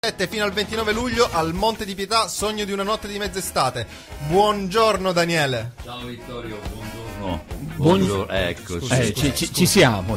Fino al 29 luglio al Monte di Pietà, Sogno di una notte di mezz'estate. Buongiorno Daniele. Ciao Vittorio, buongiorno. Eccoci. Ci siamo.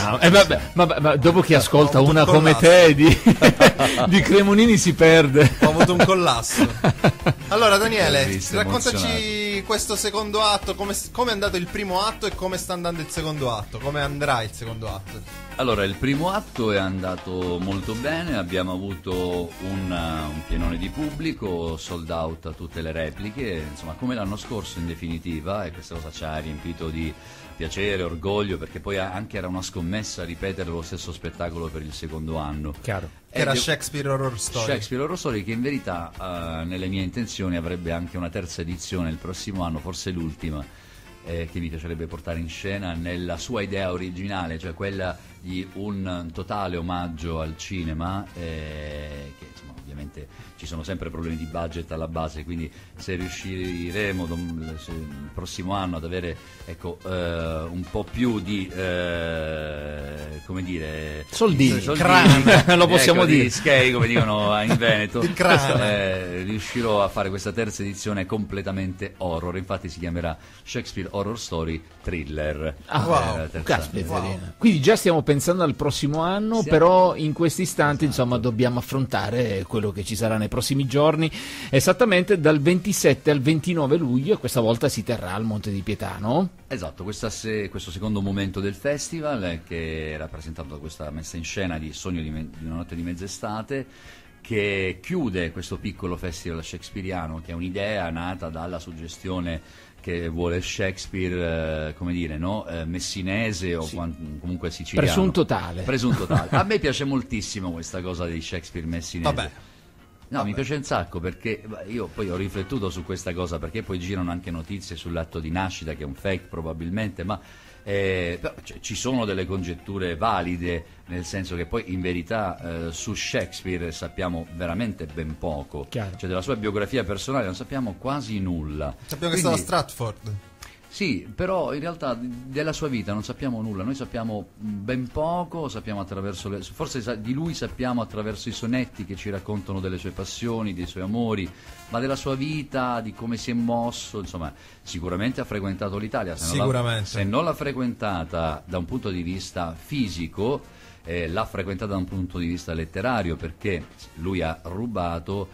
Ma dopo che ascolta una come te di Cremonini si perde. Ho avuto un collasso. Allora Daniele, raccontaci emozionato. questo secondo atto, come è andato il primo atto e come sta andando il secondo atto, come andrà il secondo atto. Allora, il primo atto è andato molto bene, abbiamo avuto un pienone di pubblico, sold out a tutte le repliche, insomma come l'anno scorso in definitiva, e questa cosa ci ha riempito di piacere, orgoglio, perché poi anche era una scommessa ripetere lo stesso spettacolo per il secondo anno. Chiaro. Che era Shakespeare Horror Story. Shakespeare Horror Story, che in verità nelle mie intenzioni avrebbe anche una terza edizione il prossimo anno, forse l'ultima, che mi piacerebbe portare in scena nella sua idea originale, cioè quella di un totale omaggio al cinema, che insomma ovviamente ci sono sempre problemi di budget alla base, quindi se riusciremo il prossimo anno ad avere un po' più di come dire soldini, lo possiamo dire, di skei, come dicono in Veneto, di riuscirò a fare questa terza edizione completamente horror, infatti si chiamerà Shakespeare Horror Story Thriller. Wow. Quindi già stiamo pensando al prossimo anno, però in questi istanti insomma dobbiamo affrontare quello che ci sarà nei prossimi giorni, esattamente dal 27 al 29 luglio, e questa volta si terrà al Monte di Pietà, no? Esatto, questo secondo momento del festival, che è rappresentato da questa messa in scena di Sogno di una notte di mezz'estate, che chiude questo piccolo festival shakespeariano, che è un'idea nata dalla suggestione che vuole Shakespeare, come dire, no? Messinese o comunque siciliano. Presunto tale. A me piace moltissimo questa cosa di Shakespeare messinese. Vabbè. Mi piace un sacco, perché io poi ho riflettuto su questa cosa, perché poi girano anche notizie sull'atto di nascita, che è un fake probabilmente, ma però, ci sono delle congetture valide, nel senso che poi in verità su Shakespeare sappiamo veramente ben poco. Chiaro. Cioè della sua biografia personale non sappiamo quasi nulla. Sappiamo che stava a Stratford. Sì, però in realtà della sua vita non sappiamo nulla, noi sappiamo ben poco, sappiamo attraverso forse di lui sappiamo attraverso i sonetti che ci raccontano delle sue passioni, dei suoi amori, ma della sua vita, di come si è mosso, insomma, sicuramente ha frequentato l'Italia, se non l'ha frequentata da un punto di vista fisico, l'ha frequentata da un punto di vista letterario, perché lui ha rubato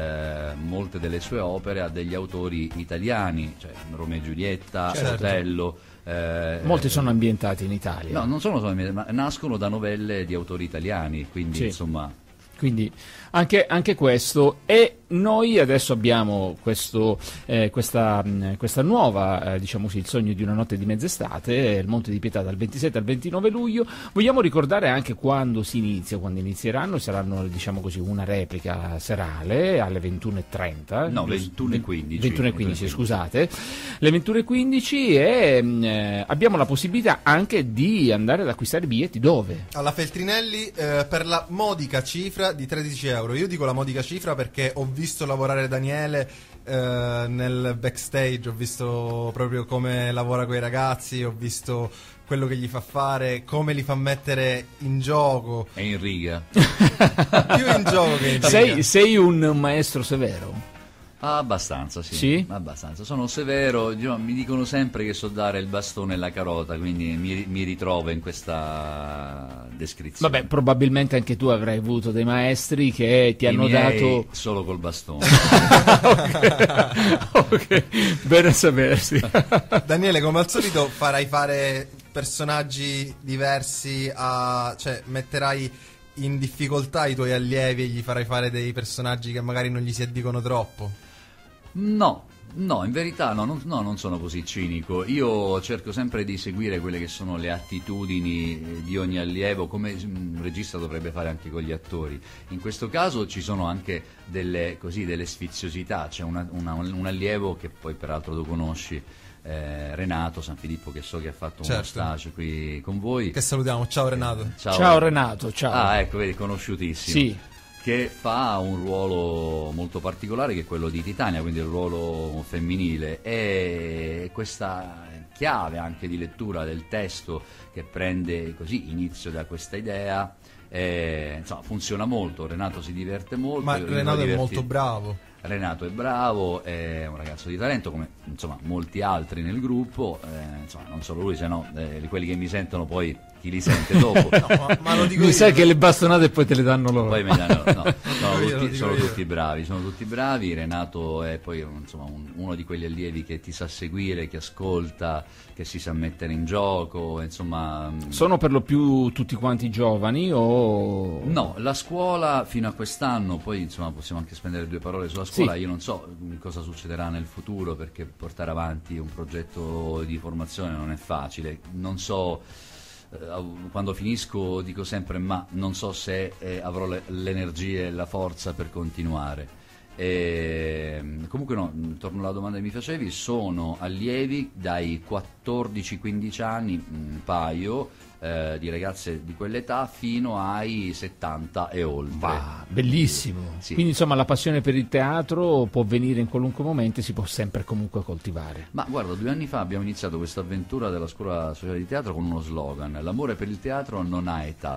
molte delle sue opere a degli autori italiani, cioè Romeo e Giulietta, Otello. Molti sono ambientati in Italia. No, non sono solo ambientati, ma nascono da novelle di autori italiani, quindi insomma. Quindi anche questo, e noi adesso abbiamo questa nuova, diciamo così, il Sogno di una notte di mezz'estate, il Monte di Pietà dal 27 al 29 luglio. Vogliamo ricordare anche quando inizieranno, saranno, diciamo così, una replica serale alle 21:30. No, 21:15. 21:15, scusate. Le 21:15, e abbiamo la possibilità anche di andare ad acquistare biglietti dove? Alla Feltrinelli, per la modica cifra di 13 euro. Io dico la modica cifra perché ho visto lavorare Daniele nel backstage, ho visto proprio come lavora con i ragazzi, ho visto quello che gli fa fare, come li fa mettere in gioco. È in riga. Più in gioco che in riga. Sei un maestro severo? Abbastanza, sì. Abbastanza. Sono severo, mi dicono sempre che so dare il bastone e la carota, quindi mi ritrovo in questa descrizione. Vabbè, probabilmente anche tu avrai avuto dei maestri che ti hanno dato solo col bastone. ok, bene a sapersi. Daniele, come al solito farai fare personaggi diversi, cioè metterai in difficoltà i tuoi allievi e gli farai fare dei personaggi che magari non gli si addicono troppo? No, in verità non sono così cinico. Io cerco sempre di seguire quelle che sono le attitudini di ogni allievo, come un regista dovrebbe fare anche con gli attori. In questo caso ci sono anche delle sfiziosità. C'è un allievo che poi peraltro tu conosci, Renato Sanfilippo, che so che ha fatto uno stage qui con voi, che salutiamo. Ciao Renato. Ciao Renato, ciao. Ecco, vedi, conosciutissimo. Sì. Che fa un ruolo molto particolare, che è quello di Titania, quindi il ruolo femminile, e questa chiave anche di lettura del testo, che prende così inizio da questa idea, insomma, funziona molto, Renato si diverte molto. Ma Renato è molto bravo. Renato è bravo, è un ragazzo di talento, come insomma molti altri nel gruppo, insomma non solo lui, se no quelli che mi sentono poi chi li sente dopo. No, ma lo dico Mi io. sai che le bastonate poi te le danno loro. Poi mi danno, no, sono io. tutti bravi. Renato è poi insomma uno di quegli allievi che ti sa seguire, che ascolta, che si sa mettere in gioco, insomma. Sono per lo più tutti quanti giovani o... No, la scuola fino a quest'anno, poi insomma possiamo anche spendere due parole sulla scuola, Sì. io non so cosa succederà nel futuro, perché portare avanti un progetto di formazione non è facile, non so, quando finisco dico sempre ma non so se avrò le energie e la forza per continuare. Comunque no, torno alla domanda che mi facevi, sono allievi dai 14-15 anni, un paio di ragazze di quell'età fino ai 70 e oltre. Va, bellissimo. Sì. Quindi insomma la passione per il teatro può venire in qualunque momento e si può sempre comunque coltivare. Ma guarda, 2 anni fa abbiamo iniziato questa avventura della Scuola Sociale di Teatro con uno slogan: l'amore per il teatro non ha età.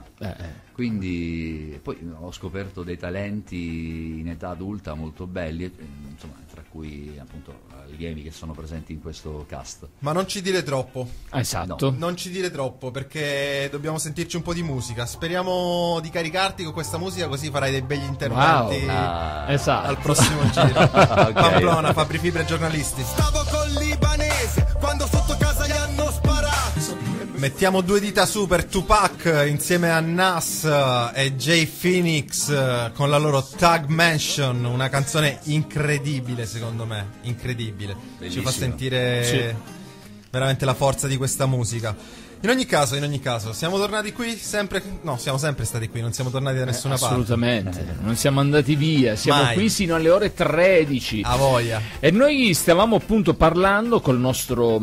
Quindi poi ho scoperto dei talenti in età adulta molto belli, insomma, tra cui appunto allievi che sono presenti in questo cast. Ma non ci dire troppo. Esatto. Non ci dire troppo perché dobbiamo sentirci un po' di musica. Speriamo di caricarti con questa musica, così farai dei begli interventi Esatto. al prossimo giro. Ok. Pamplona, Fabri Fibra e giornalisti. Stavo col libanese quando sotto casa gli hanno sparato. Mettiamo 2 dita su per Tupac insieme a Nas e Jay Phoenix con la loro Tag Mansion, una canzone incredibile secondo me, incredibile. Ci Bellissima. fa sentire veramente la forza di questa musica. In ogni caso, siamo tornati qui sempre, no, siamo sempre stati qui, non siamo tornati da nessuna parte. Assolutamente, non siamo andati via, siamo Mai. qui sino alle ore 13. A voglia. E noi stavamo appunto parlando col nostro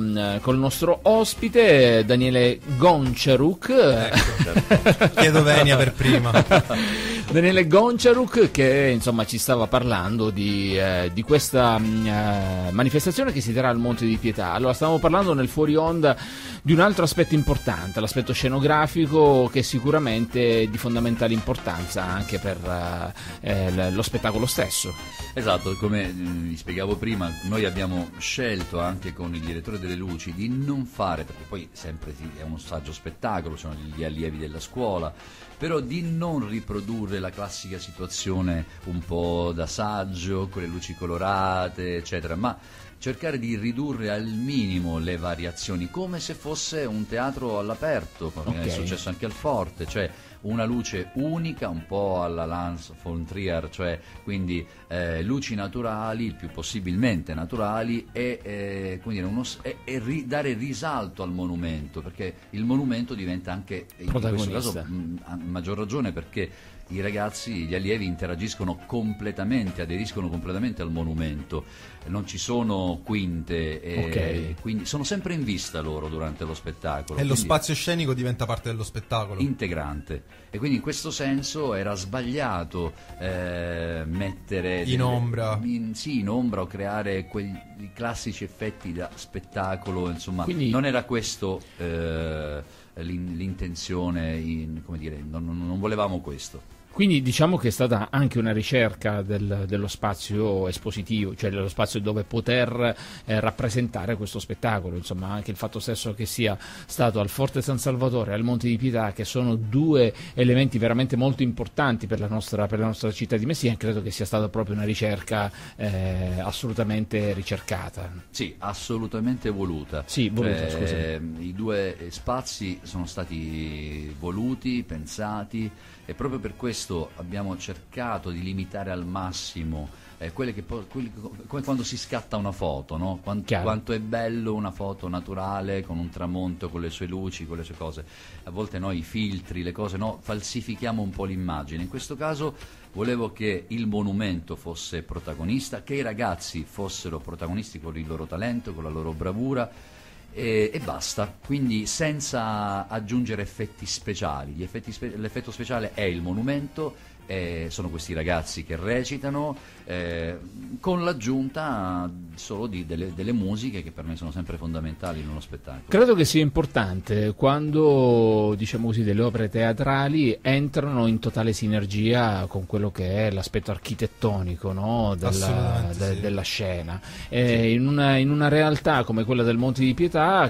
ospite Daniele Gonciaruk. Ecco. Chiedo venia per prima. Daniele Gonciaruk, che insomma ci stava parlando di questa manifestazione che si terrà al Monte di Pietà. Allora stavamo parlando nel fuori onda di un altro aspetto importante, l'aspetto scenografico, che è sicuramente di fondamentale importanza anche per lo spettacolo stesso. Esatto, come vi spiegavo prima, noi abbiamo scelto anche con il direttore delle luci di non fare, perché poi sempre è uno saggio spettacolo, sono gli allievi della scuola, però di non riprodurre la classica situazione un po' da saggio, con le luci colorate, eccetera, ma cercare di ridurre al minimo le variazioni, come se fosse un teatro all'aperto, come è successo anche al Forte, cioè una luce unica, un po' alla Lance von Trier, cioè quindi luci naturali, il più possibilmente naturali, e dare risalto al monumento, perché il monumento diventa anche, in questo caso, a maggior ragione, perché i ragazzi, gli allievi aderiscono completamente al monumento, non ci sono quinte, quindi sono sempre in vista loro durante lo spettacolo. E lo spazio scenico diventa parte dello spettacolo. Integrante. E quindi in questo senso era sbagliato mettere in ombra o creare quei classici effetti da spettacolo, insomma, quindi non era questo l'intenzione, come dire, non volevamo questo. Quindi diciamo che è stata anche una ricerca dello spazio espositivo, cioè dello spazio dove poter rappresentare questo spettacolo, insomma anche il fatto stesso che sia stato al Forte San Salvatore e al Monte di Pietà, che sono 2 elementi veramente molto importanti per la nostra città di Messina, credo che sia stata proprio una ricerca assolutamente ricercata. Sì, assolutamente voluta. Sì, voluta, scusami. I 2 spazi sono stati voluti, pensati, e proprio per questo abbiamo cercato di limitare al massimo come quando si scatta una foto, no? Quanto è bello una foto naturale con un tramonto, con le sue luci, con le sue cose. A volte noi i filtri, le cose, no, falsifichiamo un po' l'immagine. In questo caso volevo che il monumento fosse protagonista, che i ragazzi fossero protagonisti con il loro talento, con la loro bravura, e basta, quindi senza aggiungere effetti speciali. L'effetto speciale è il monumento, sono questi ragazzi che recitano, con l'aggiunta solo delle musiche che per me sono sempre fondamentali in uno spettacolo. Credo che sia importante quando, diciamo così, delle opere teatrali entrano in totale sinergia con quello che è l'aspetto architettonico, no? Della scena, in una realtà come quella del Monte di Pietà,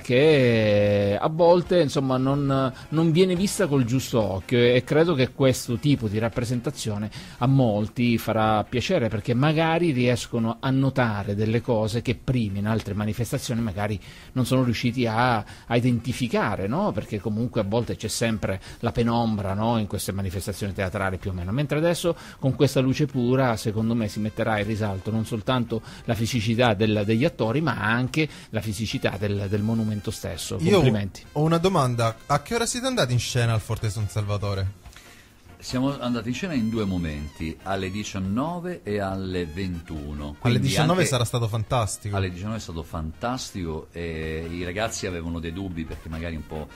che a volte insomma non viene vista col giusto occhio, e credo che questo tipo di rappresentazione a molti farà piacere, perché magari riescono a notare delle cose che prima in altre manifestazioni magari non sono riusciti a identificare, no? Perché comunque a volte c'è sempre la penombra, no? In queste manifestazioni teatrali più o meno, mentre adesso con questa luce pura secondo me si metterà in risalto non soltanto la fisicità degli attori, ma anche la fisicità del monumento stesso. Complimenti. Io ho una domanda: a che ora siete andati in scena al Forte San Salvatore? Siamo andati in scena in 2 momenti, alle 19 e alle 21. Alle 19 sarà stato fantastico. Alle 19 è stato fantastico, e i ragazzi avevano dei dubbi, perché magari un po'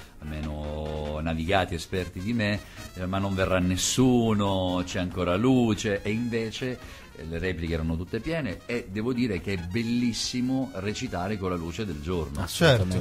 meno navigati, esperti di me, ma non verrà nessuno, c'è ancora luce, e invece le repliche erano tutte piene, e devo dire che è bellissimo recitare con la luce del giorno. Certo.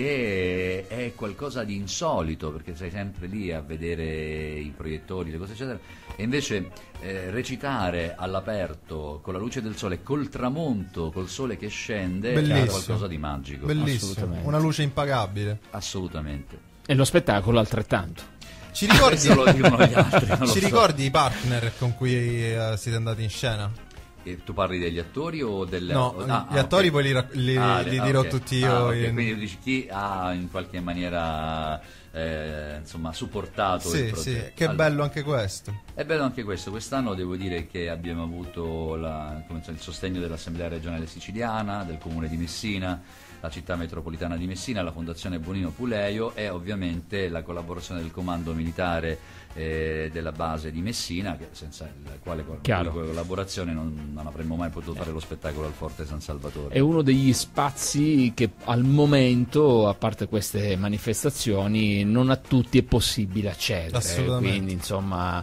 Perché è qualcosa di insolito, perché sei sempre lì a vedere i proiettori, le cose eccetera, e invece recitare all'aperto con la luce del sole, col tramonto, col sole che scende, è qualcosa di magico. Bellissimo, una luce impagabile. Assolutamente. E lo spettacolo altrettanto. Ci ricordi, lo dicono gli altri, ci ricordi i partner con cui siete andati in scena? E tu parli degli attori o delle... No, gli attori okay. poi li dirò tutti io. Okay. Quindi dici chi ha in qualche maniera insomma supportato il progetto. Sì, che è bello anche questo. È bello anche questo. Quest'anno devo dire che abbiamo avuto il sostegno dell'Assemblea regionale siciliana, del Comune di Messina, la città metropolitana di Messina, la Fondazione Bonino Puleio, e ovviamente la collaborazione del comando militare della base di Messina, senza il quale collaborazione non avremmo mai potuto fare lo spettacolo al Forte San Salvatore. È uno degli spazi che al momento, a parte queste manifestazioni, non a tutti è possibile accedere. Assolutamente. Quindi insomma,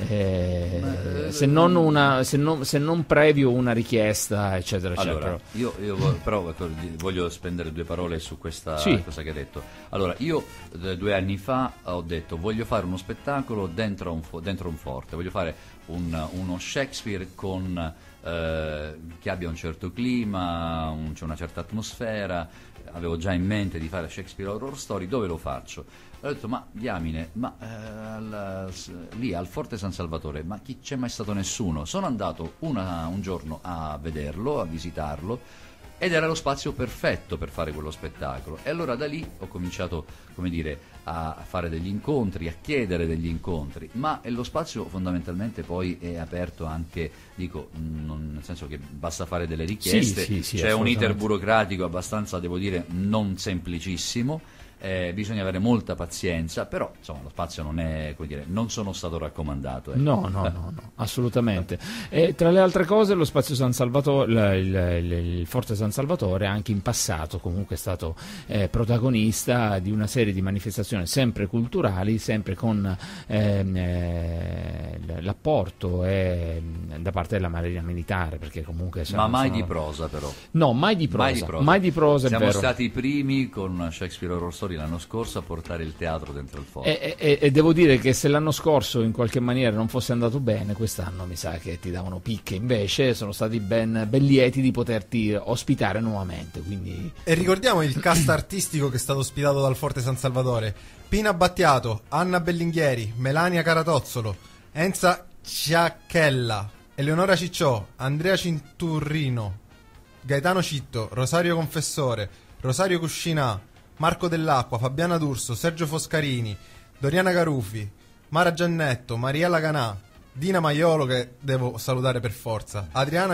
se non previo una richiesta, eccetera, allora, eccetera. Io però voglio spendere 2 parole su questa cosa che hai detto. Allora, io 2 anni fa ho detto: voglio fare uno spettacolo dentro un forte, voglio fare uno Shakespeare che abbia un certo clima, c'è una certa atmosfera. Avevo già in mente di fare Shakespeare Horror Story. Dove lo faccio? Ho detto: ma diamine, lì al Forte San Salvatore, ma chi c'è mai stato? Nessuno. Sono andato un giorno a vederlo, a visitarlo, ed era lo spazio perfetto per fare quello spettacolo. E allora da lì ho cominciato, come dire, a fare degli incontri, a chiedere degli incontri, ma lo spazio fondamentalmente poi è aperto anche, nel senso che basta fare delle richieste. Sì, c'è un iter burocratico abbastanza, devo dire, non semplicissimo. Bisogna avere molta pazienza, però insomma lo spazio non è, come dire, non sono stato raccomandato. No, assolutamente. E tra le altre cose, lo spazio San Salvatore, il Forte San Salvatore, anche in passato comunque è stato protagonista di una serie di manifestazioni sempre culturali, sempre con l'apporto da parte della Marina Militare, perché comunque mai di prosa, però. No, mai di prosa. Siamo è vero. stati i primi con Shakespeare Horror Story l'anno scorso a portare il teatro dentro il forte. E devo dire che se l'anno scorso in qualche maniera non fosse andato bene, quest'anno mi sa che ti davano picche, invece sono stati ben lieti di poterti ospitare nuovamente. Quindi... E ricordiamo il cast artistico che è stato ospitato dal Forte San Salvatore: Pina Battiato, Anna Bellinghieri, Melania Caratozzolo, Enza Ciacchella, Eleonora Cicciò, Andrea Cinturrino, Gaetano Citto, Rosario Confessore, Rosario Cuscinà, Marco Dell'Acqua, Fabiana D'Urso, Sergio Foscarini, Doriana Garufi, Mara Giannetto, Mariella Canà, Dina Maiolo, che devo salutare per forza, Adriana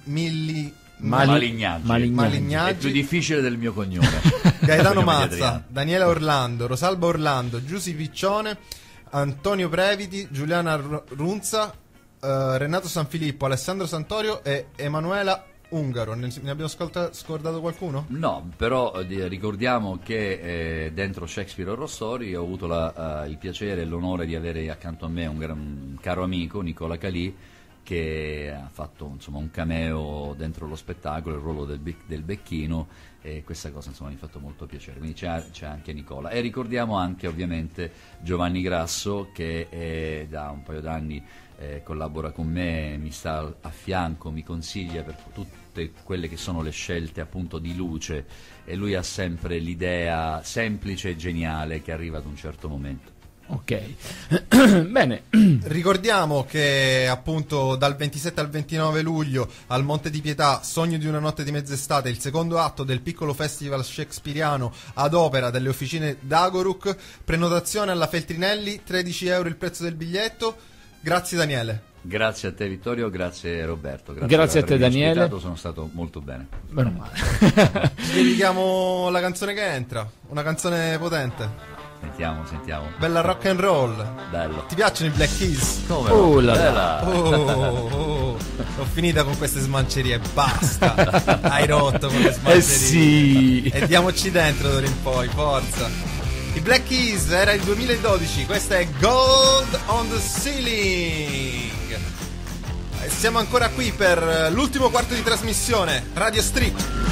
Malignaggi. È più difficile del mio cognome. Gaetano Mazza, Daniela Orlando, Rosalba Orlando, Giusy Piccione, Antonio Previti, Giuliana Runza, Renato Sanfilippo, Alessandro Santorio e Emanuela ungaro. Ne abbiamo scordato qualcuno? No, però ricordiamo che dentro Shakespeare Horror Story ho avuto il piacere e l'onore di avere accanto a me un caro amico, Nicola Calì, che ha fatto insomma un cameo dentro lo spettacolo, il ruolo del Becchino, e questa cosa insomma mi ha fatto molto piacere, quindi c'è anche Nicola. E ricordiamo anche ovviamente Giovanni Grasso, che da un paio d'anni collabora con me, mi sta a fianco, mi consiglia per tutte quelle che sono le scelte appunto di luce, e lui ha sempre l'idea semplice e geniale che arriva ad un certo momento. Ok, bene. Ricordiamo che appunto dal 27 al 29 luglio al Monte di Pietà, Sogno di una notte di mezz'estate, il secondo atto del piccolo festival shakespeariano ad opera delle officine Dagoruk. Prenotazione alla Feltrinelli, 13 euro il prezzo del biglietto. Grazie Daniele. Grazie a te Vittorio, grazie Roberto. Grazie a te Daniele. Ospitato, sono stato molto bene. Meno male. Ci dedichiamo la canzone che entra, una canzone potente. Sentiamo. Bella rock and roll. Bello. Ti piacciono i Black Keys? Come Oh no? là là. Bella. Oh, ho finita con queste smancerie, basta. Hai rotto con le smancerie. Sì. E diamoci dentro d'ora in poi, forza. I Black Keys, era il 2012, questa è Gold on the Ceiling. Siamo ancora qui per l'ultimo quarto di trasmissione, Radio Street.